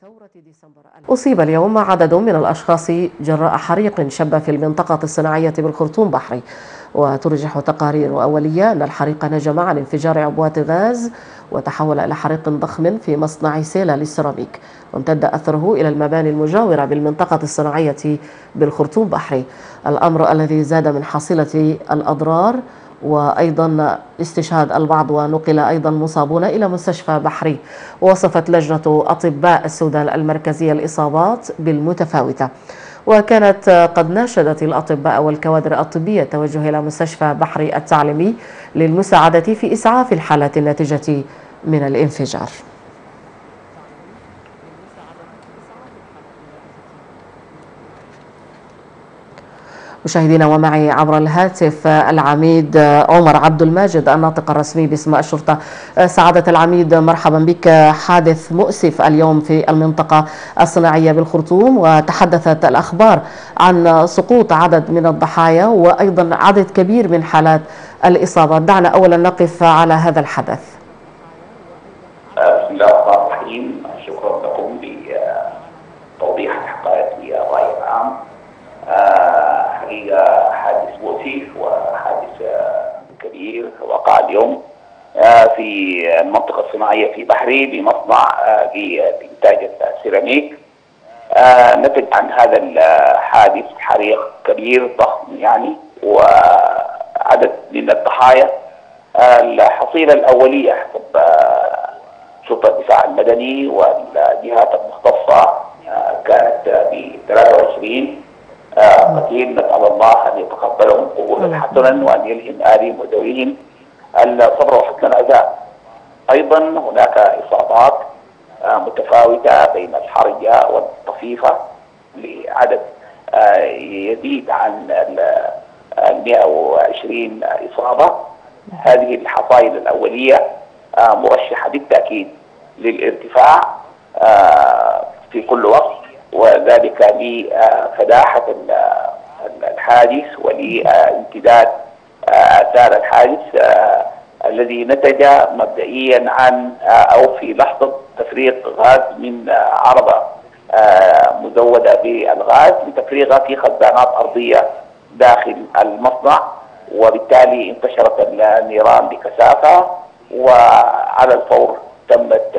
ثورة ديسمبر أصيب اليوم عدد من الأشخاص جراء حريق شب في المنطقة الصناعية بالخرطوم بحري. وترجح تقارير أولية أن الحريق نجم عن انفجار عبوات غاز وتحول إلى حريق ضخم في مصنع سيلا للسيراميك، وامتد أثره إلى المباني المجاورة بالمنطقة الصناعية بالخرطوم بحري، الأمر الذي زاد من حصيلة الأضرار وأيضا استشهاد البعض، ونقل أيضا مصابون إلى مستشفى بحري. ووصفت لجنة أطباء السودان المركزية الإصابات بالمتفاوتة، وكانت قد ناشدت الأطباء والكوادر الطبية التوجه إلى مستشفى بحري التعليمي للمساعدة في إسعاف الحالات الناتجة من الانفجار. مشاهدينا، ومعي عبر الهاتف العميد عمر عبد الماجد الناطق الرسمي باسم الشرطة. سعادة العميد، مرحبا بك. حادث مؤسف اليوم في المنطقة الصناعية بالخرطوم، وتحدثت الأخبار عن سقوط عدد من الضحايا وأيضا عدد كبير من حالات الإصابة. دعنا أولا نقف على هذا الحدث. بسم الله الرحمن الرحيم. شكرا لكم بتوضيح الحقائق للرأي العام. حقيقة حادث مؤسف وحادث كبير وقع اليوم في المنطقة الصناعية في بحري بمصنع لإنتاج السيراميك. نتج عن هذا الحادث حريق كبير ضخم يعني، وعدد من الضحايا. الحصيلة الأولية حسب شرطة الدفاع المدني والجهات المختصة كانت ب 23 قتيل. نسأل الله أن يتقبلهم قبولا حسنا وأن يلهم آلهم وذويهم الصبر وحسن العزاء. أيضا هناك إصابات متفاوتة بين الحرجة والطفيفة لعدد يزيد عن 120 إصابة. هذه الحصائل الأولية مرشحة بالتأكيد للارتفاع في كل وقت، وذلك لفداحة الحادث ولامتداد آثار الحادث الذي نتج مبدئيا عن أو في لحظة تفريغ غاز من عربة مزودة بالغاز لتفريغها في خزانات أرضية داخل المصنع، وبالتالي انتشرت النيران بكثافة، وعلى الفور تمت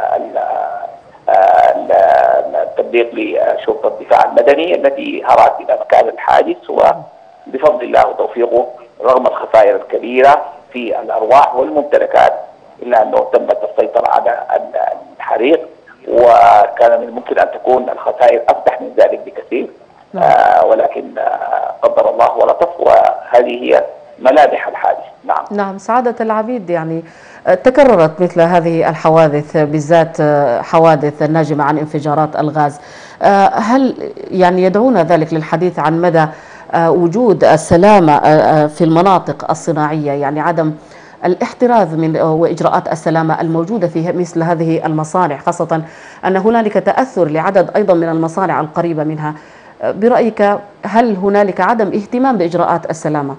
التبليغ لشرطة الدفاع المدني التي هرعت إلى مكان الحادث، وبفضل الله وتوفيقه رغم الخسائر الكبيرة في الأرواح والممتلكات إلا أنه تمت السيطرة على الحريق، وكان من الممكن أن تكون الخسائر أفتح من ذلك بكثير. ولكن قدر الله ولطف، وهذه هي ملامح الحادث. نعم سعادة العميد، يعني تكررت مثل هذه الحوادث، بالذات حوادث الناجمة عن انفجارات الغاز. هل يعني يدعونا ذلك للحديث عن مدى وجود السلامة في المناطق الصناعية، يعني عدم الاحتراز من وإجراءات السلامة الموجودة في مثل هذه المصانع، خاصة أن هنالك تأثر لعدد أيضا من المصانع القريبة منها. برأيك هل هنالك عدم اهتمام بإجراءات السلامة؟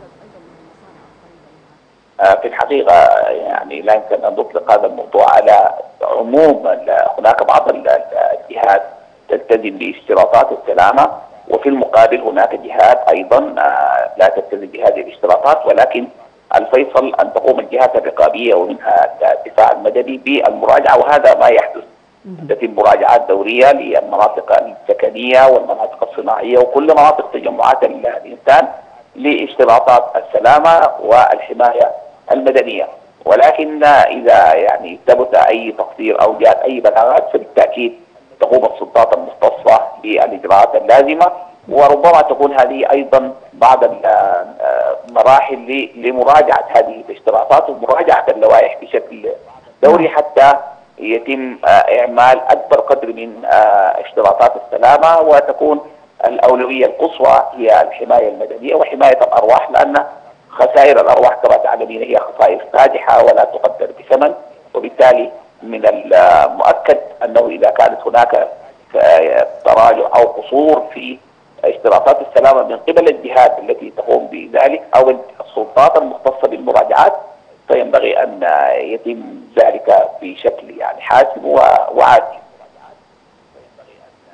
في الحقيقة يعني لا يمكن أن نطلق هذا الموضوع على عموم. هناك بعض الجهات تلتزم باشتراطات السلامة، وفي المقابل هناك جهات أيضا لا تلتزم بهذه الاشتراطات، ولكن الفيصل أن تقوم الجهات الرقابية ومنها الدفاع المدني بالمراجعة، وهذا ما يحدث. تتم مراجعات دورية للمناطق السكنية والمناطق الصناعية وكل مناطق تجمعات الإنسان لاشتراطات السلامة والحماية المدنية. ولكن إذا يعني ثبت أي تقصير أو جاءت أي بلاغات فبالتأكيد تقوم السلطات المختصة بالإجراءات اللازمة، وربما تكون هذه أيضا بعض المراحل لمراجعة هذه الاشتراطات ومراجعة اللوائح بشكل دوري حتى يتم إعمال أكبر قدر من اشتراطات السلامة، وتكون الأولوية القصوى هي الحماية المدنية وحماية الأرواح، لأن خسائر الأرواح كما تعلمين هي خسائر فادحة ولا تقدر بثمن. وبالتالي من المؤكد أنه إذا كانت هناك تراجع أو قصور في اشتراطات السلامة من قبل الجهات التي تقوم بذلك أو السلطات المختصة بالمراجعات، فينبغي أن يتم ذلك بشكل يعني حاسم وعادل.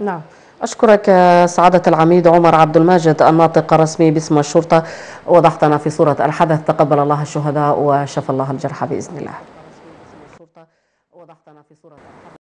نعم، أشكرك سعادة العميد عمر عبد الماجد الناطق الرسمي باسم الشرطة، وضحتنا في صورة الحدث. تقبل الله الشهداء وشفى الله الجرحى بإذن الله.